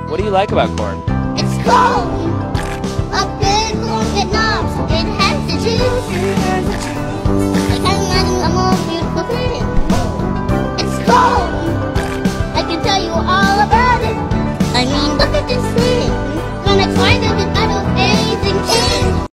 What do you like about corn? It's cold.